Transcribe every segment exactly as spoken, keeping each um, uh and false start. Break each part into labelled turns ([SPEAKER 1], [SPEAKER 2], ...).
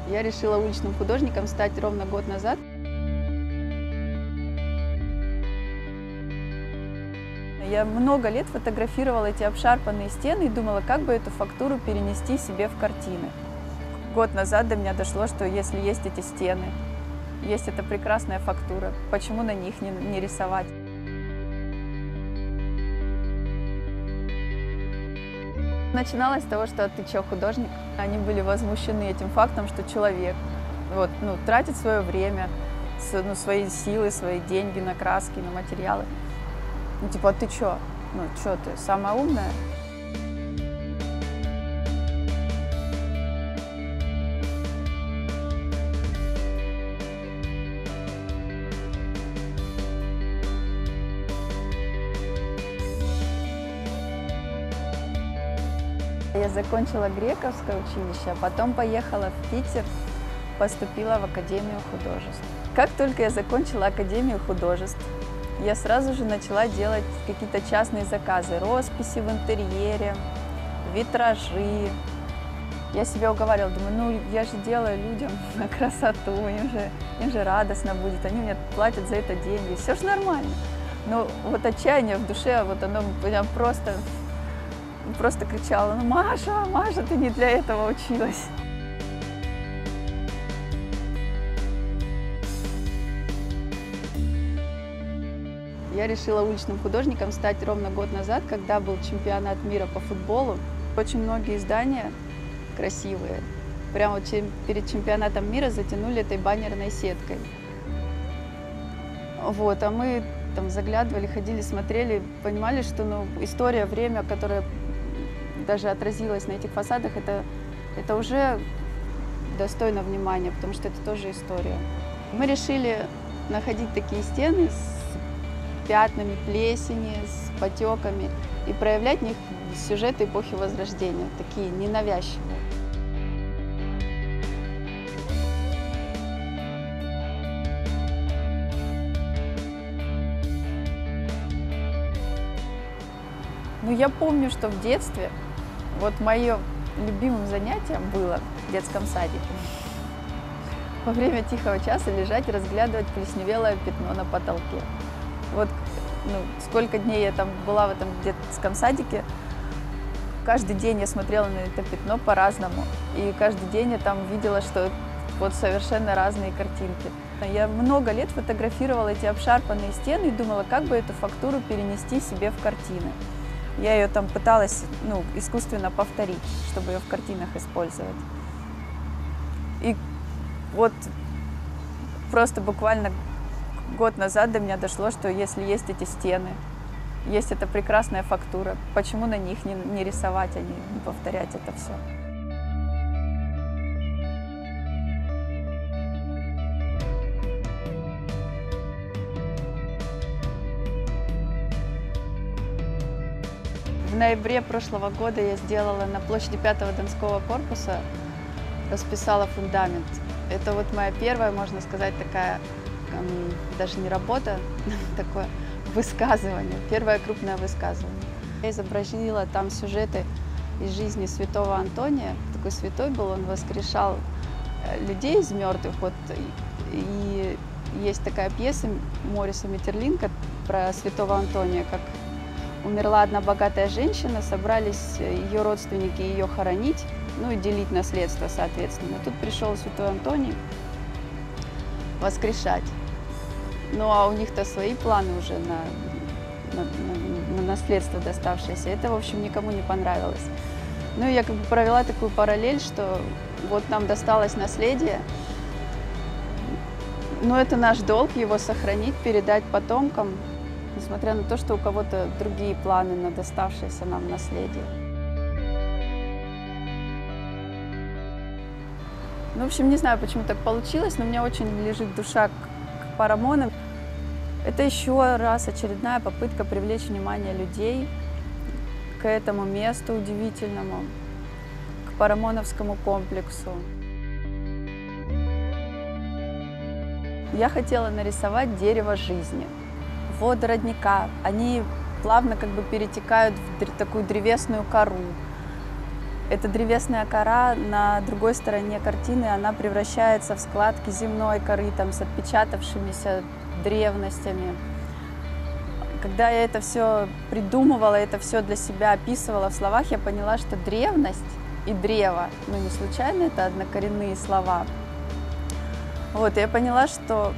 [SPEAKER 1] Я решила уличным художником стать ровно год назад. Я много лет фотографировала эти обшарпанные стены и думала, как бы эту фактуру перенести себе в картины. Год назад до меня дошло, что если есть эти стены, есть эта прекрасная фактура, почему на них не, не рисовать? Начиналось с того, что «а ты чё, художник?» Они были возмущены этим фактом, что человек вот, ну, тратит свое время, ну, свои силы, свои деньги на краски, на материалы. Ну, типа, а ты чё? Ну, чё ты, самая умная? Я закончила Грековское училище, а потом поехала в Питер, поступила в Академию художеств. Как только я закончила Академию художеств, я сразу же начала делать какие-то частные заказы, росписи в интерьере, витражи. Я себя уговаривала, думаю, ну я же делаю людям на красоту, им же, им же радостно будет, они мне платят за это деньги, все же нормально. Но вот отчаяние в душе, вот оно прям просто, просто кричало, ну Маша, Маша, ты не для этого училась. Я решила уличным художником стать ровно год назад, когда был чемпионат мира по футболу. Очень многие здания красивые. Прямо вот перед чемпионатом мира затянули этой баннерной сеткой. Вот, а мы там заглядывали, ходили, смотрели, понимали, что ну, история, время, которое даже отразилось на этих фасадах, это, это уже достойно внимания, потому что это тоже история. Мы решили находить такие стены с пятнами плесени, с потеками и проявлять в них сюжеты эпохи Возрождения, такие ненавязчивые. Ну, я помню, что в детстве вот мое любимым занятием было в детском садике во время тихого часа лежать и разглядывать плесневелое пятно на потолке. Вот ну, сколько дней я там была в этом детском садике, каждый день я смотрела на это пятно по-разному. И каждый день я там видела, что вот совершенно разные картинки. Я много лет фотографировала эти обшарпанные стены и думала, как бы эту фактуру перенести себе в картины. Я ее там пыталась ну, искусственно повторить, чтобы ее в картинах использовать. И вот просто буквально год назад до меня дошло, что если есть эти стены, есть эта прекрасная фактура, почему на них не, не рисовать, а не, не повторять это все? В ноябре прошлого года я сделала на площади пятого Донского корпуса, расписала фундамент. Это вот моя первая, можно сказать, такая даже не работа, такое высказывание, первое крупное высказывание. Я изобразила там сюжеты из жизни святого Антония. Такой святой был, он воскрешал людей из мертвых. Вот, и есть такая пьеса Мориса Метерлинка про святого Антония, как умерла одна богатая женщина, собрались ее родственники ее хоронить, ну и делить наследство, соответственно. Тут пришел святой Антоний воскрешать. Ну а у них-то свои планы уже на, на, на, на наследство доставшееся. Это, в общем, никому не понравилось. Ну и я как бы провела такую параллель, что вот нам досталось наследие, но это наш долг его сохранить, передать потомкам, несмотря на то, что у кого-то другие планы на доставшееся нам наследие. Ну, в общем, не знаю, почему так получилось, но мне очень лежит душа к, к Парамону. Это еще раз очередная попытка привлечь внимание людей к этому месту удивительному, к Парамоновскому комплексу. Я хотела нарисовать дерево жизни. Воды родника, они плавно как бы перетекают в такую древесную кору. Эта древесная кора на другой стороне картины, она превращается в складки земной коры, там, с отпечатавшимися древностями. Когда я это все придумывала, это все для себя описывала в словах, я поняла, что древность и древо, ну не случайно, это однокоренные слова. Вот, и я поняла, что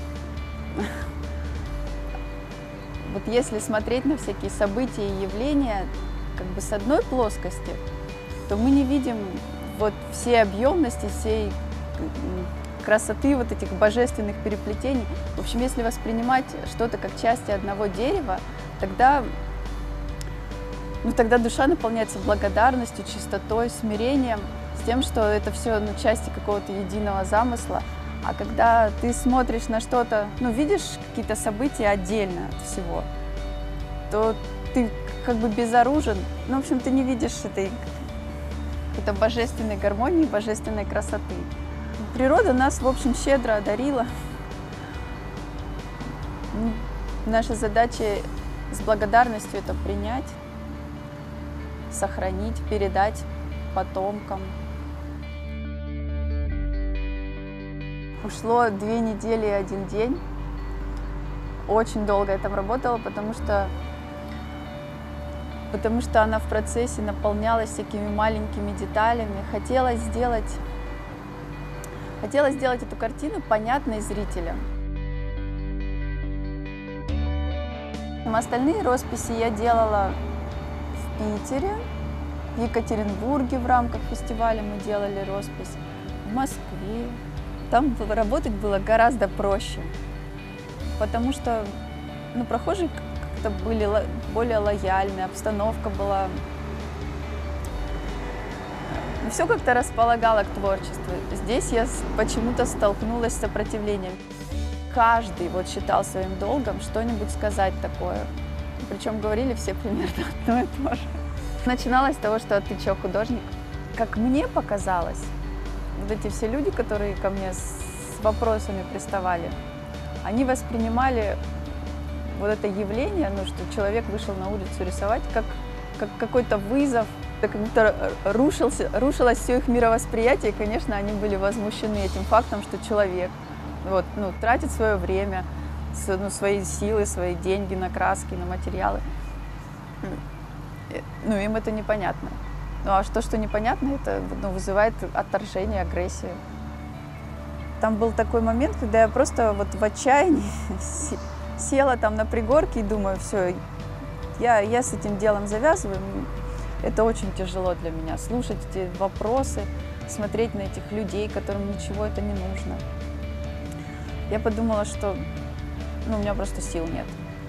[SPEAKER 1] вот если смотреть на всякие события и явления как бы с одной плоскости, то мы не видим вот всей объемности, всей красоты вот этих божественных переплетений. В общем, если воспринимать что-то как части одного дерева, тогда, ну, тогда душа наполняется благодарностью, чистотой, смирением, с тем, что это все, ну, части какого-то единого замысла. А когда ты смотришь на что-то, ну, видишь какие-то события отдельно от всего, то ты как бы безоружен. Ну, в общем, ты не видишь этой это божественной гармонии, божественной красоты. Природа нас, в общем, щедро одарила. Наша задача с благодарностью это принять, сохранить, передать потомкам. Ушло две недели и один день. Очень долго я там работала, потому что потому что она в процессе наполнялась всякими маленькими деталями. Хотела сделать, хотела сделать эту картину понятной зрителям. Остальные росписи я делала в Питере, в Екатеринбурге в рамках фестиваля мы делали роспись, в Москве. Там работать было гораздо проще, потому что, ну, прохожие как-то были более лояльны, обстановка была... Все как-то располагало к творчеству. Здесь я почему-то столкнулась с сопротивлением. Каждый вот считал своим долгом что-нибудь сказать такое. Причем говорили все примерно одно и то же. Начиналось с того, что ты чё, художник? Как мне показалось, вот эти все люди, которые ко мне с вопросами приставали, они воспринимали вот это явление, ну, что человек вышел на улицу рисовать, как, как какой-то вызов, как будто рушился, рушилось все их мировосприятие, и, конечно, они были возмущены этим фактом, что человек вот, ну, тратит свое время, ну, свои силы, свои деньги на краски, на материалы. Ну, им это непонятно. Ну, а то, что непонятно, это, ну, вызывает отторжение, агрессию. Там был такой момент, когда я просто вот в отчаянии села там на пригорке и думаю, все, я, я с этим делом завязываю. Это очень тяжело для меня, слушать эти вопросы, смотреть на этих людей, которым ничего это не нужно. Я подумала, что, ну, у меня просто сил нет.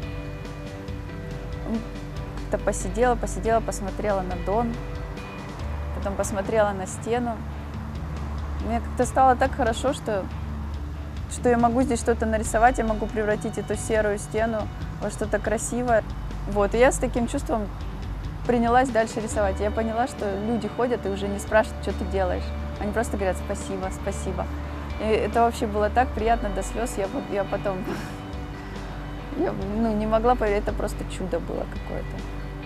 [SPEAKER 1] Как-то посидела, посидела, посмотрела на Дон, потом посмотрела на стену. Мне как-то стало так хорошо, что, что я могу здесь что-то нарисовать, я могу превратить эту серую стену во что-то красивое. Вот, и я с таким чувством принялась дальше рисовать. Я поняла, что люди ходят и уже не спрашивают, что ты делаешь. Они просто говорят спасибо, спасибо. И это вообще было так приятно до слез. Я, я потом я, ну, не могла поверить, это просто чудо было какое-то.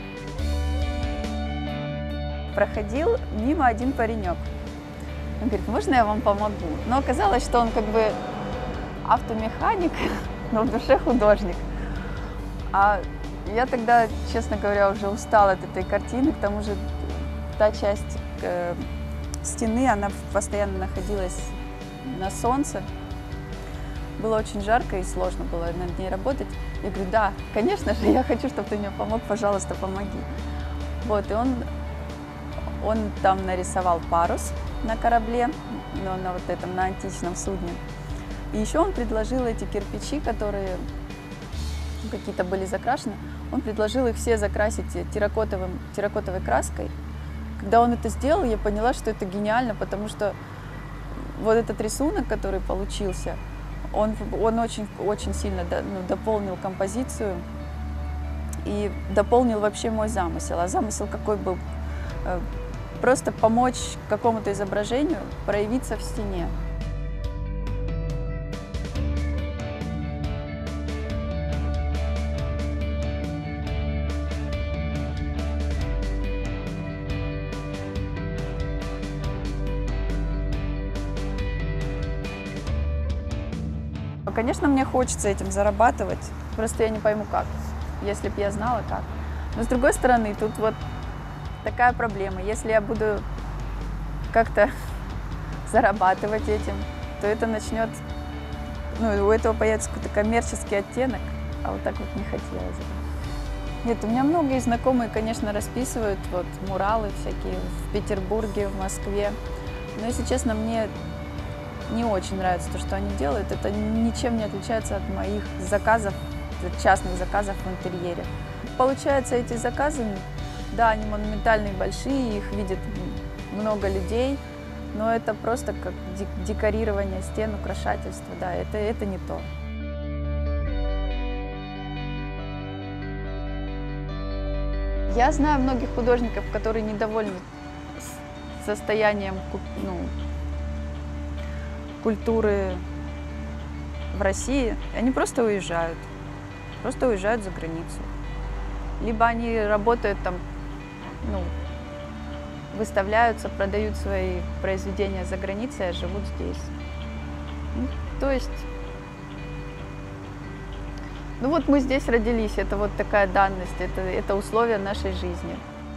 [SPEAKER 1] Проходил мимо один паренек. Он говорит, можно я вам помогу? Но оказалось, что он как бы автомеханик, но в душе художник. А я тогда, честно говоря, уже устала от этой картины. К тому же та часть э, стены, она постоянно находилась на солнце. Было очень жарко и сложно было над ней работать. Я говорю, да, конечно же, я хочу, чтобы ты мне помог, пожалуйста, помоги. Вот, и он, он там нарисовал парус на корабле, но на вот этом, на античном судне. И еще он предложил эти кирпичи, которые какие-то были закрашены, он предложил их все закрасить терракотовым, терракотовой краской. Когда он это сделал, я поняла, что это гениально, потому что вот этот рисунок, который получился, он, он очень, очень сильно до, ну, дополнил композицию и дополнил вообще мой замысел. А замысел какой был? Просто помочь какому-то изображению проявиться в стене. конечно, мне хочется этим зарабатывать, просто я не пойму как, если бы я знала как. Но с другой стороны, тут вот такая проблема. Если я буду как-то зарабатывать этим, то это начнет, ну, у этого появится какой-то коммерческий оттенок, а вот так вот не хотелось бы. Нет, у меня многие знакомые, конечно, расписывают вот муралы всякие в Петербурге, в Москве. Но, если честно, мне не очень нравится то, что они делают. Это ничем не отличается от моих заказов, частных заказов в интерьере. Получается, эти заказы, да, они монументальные, большие, их видит много людей, но это просто как декорирование стен, украшательство, да, это, это не то. Я знаю многих художников, которые недовольны состоянием, ну, культуры в России. Они просто уезжают, просто уезжают за границу. Либо они работают там, ну, выставляются, продают свои произведения за границей, а живут здесь. Ну, то есть, ну вот мы здесь родились, это вот такая данность, это, это условия нашей жизни.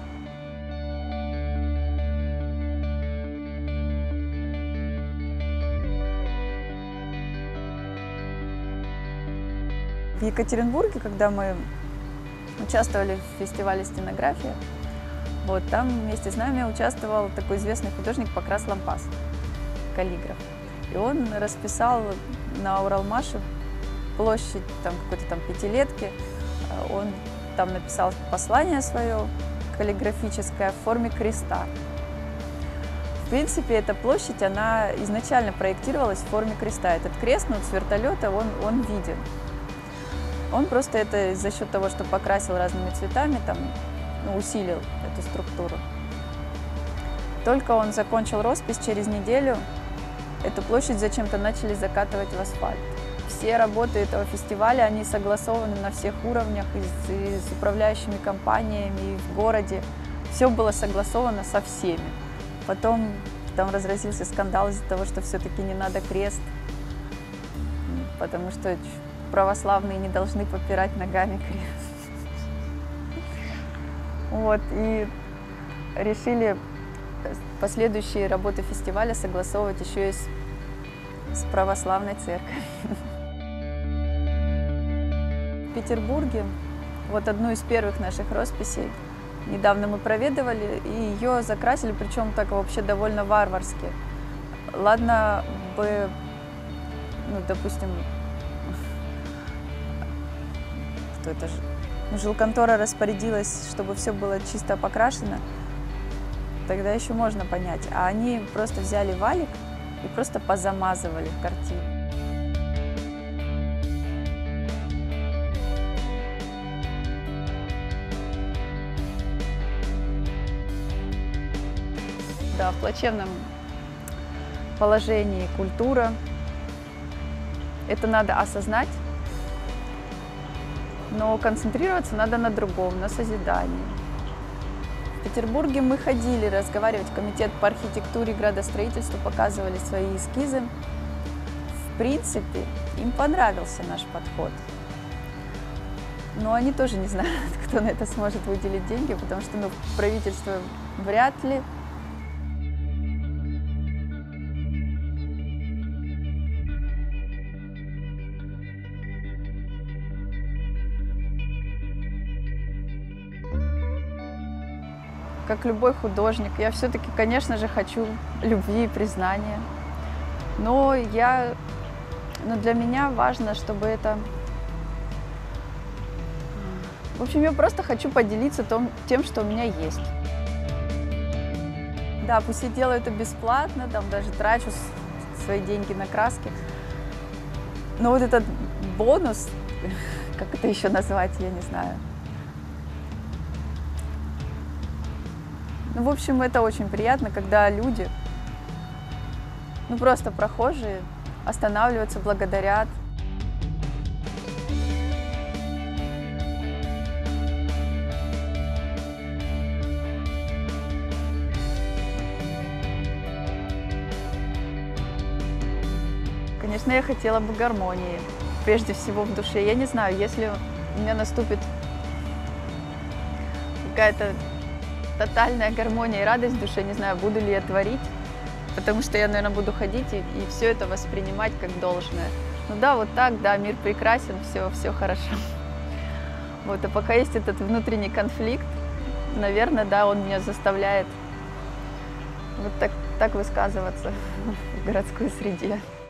[SPEAKER 1] В Екатеринбурге, когда мы участвовали в фестивале «Стенография», вот, там вместе с нами участвовал такой известный художник Покрас Лампас, каллиграф. И он расписал на Уралмаше площадь там, какой-то там пятилетки. Он там написал послание свое каллиграфическое в форме креста. В принципе, эта площадь, она изначально проектировалась в форме креста. Этот крест, ну, с вертолета, он, он виден. Он просто это за счет того, что покрасил разными цветами, там, ну, усилил эту структуру. Только он закончил роспись, через неделю эту площадь зачем-то начали закатывать в асфальт. Все работы этого фестиваля, они согласованы на всех уровнях, и с, и с управляющими компаниями, и в городе. Все было согласовано со всеми. Потом там разразился скандал из-за того, что все-таки не надо крест, потому что православные не должны попирать ногами крест. Вот, и решили последующие работы фестиваля согласовывать еще и с, с православной церковью. В Петербурге, вот одну из первых наших росписей, недавно мы проведывали, и ее закрасили, причем так вообще довольно варварски. Ладно бы, ну, допустим, кто это же? Жилконтора распорядилась, чтобы все было чисто покрашено, тогда еще можно понять. А они просто взяли валик и просто позамазывали картину. Да, в плачевном положении культура. Это надо осознать. Но концентрироваться надо на другом, на созидании. В Петербурге мы ходили разговаривать в комитет по архитектуре и градостроительству, показывали свои эскизы. В принципе, им понравился наш подход. Но они тоже не знают, кто на это сможет выделить деньги, потому что, ну, правительство вряд ли. Как любой художник, я все-таки, конечно же, хочу любви и признания. Но я, но для меня важно, чтобы это... В общем, я просто хочу поделиться том, тем, что у меня есть. Да, пусть я делаю это бесплатно, там даже трачу свои деньги на краски. Но вот этот бонус, как это еще назвать, я не знаю. Ну, в общем, это очень приятно, когда люди, ну, просто прохожие, останавливаются, благодарят. конечно, я хотела бы гармонии, прежде всего в душе. Я не знаю, если у меня наступит какая-то тотальная гармония и радость в душе, не знаю, буду ли я творить, потому что я, наверное, буду ходить и, и все это воспринимать как должное. Ну да, вот так, да, мир прекрасен, все, все хорошо. Вот, а пока есть этот внутренний конфликт, наверное, да, он меня заставляет вот так, так высказываться в городской среде.